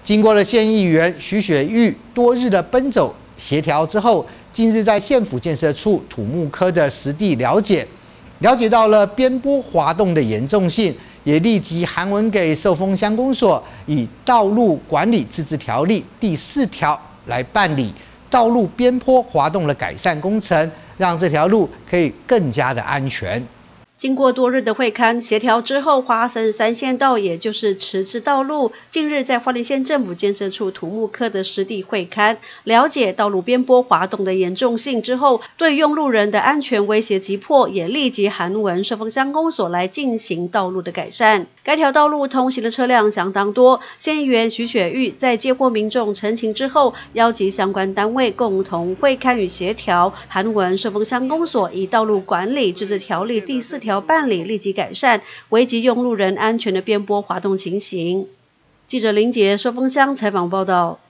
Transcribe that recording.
经过了县议员徐雪玉多日的奔走协调之后，近日在县府建设处土木科的实地了解到了边坡滑动的严重性，也立即函文给寿丰乡公所，以道路管理自治条例第4条来办理道路边坡滑动的改善工程，让这条路可以更加的安全。 经过多日的会勘协调之后，花生3线道也就是迟滞道路，近日在花莲县政府建设处土木科的实地会勘，了解道路边坡滑动的严重性之后，对用路人的安全威胁急迫，也立即函文寿丰乡公所来进行道路的改善。该条道路通行的车辆相当多，县议员徐雪玉在接获民众陈情之后，邀集相关单位共同会勘与协调，函文寿丰乡公所以道路管理自治条例第4条办理，立即改善危及用路人安全的边坡滑动情形。记者林杰寿丰乡采访报道。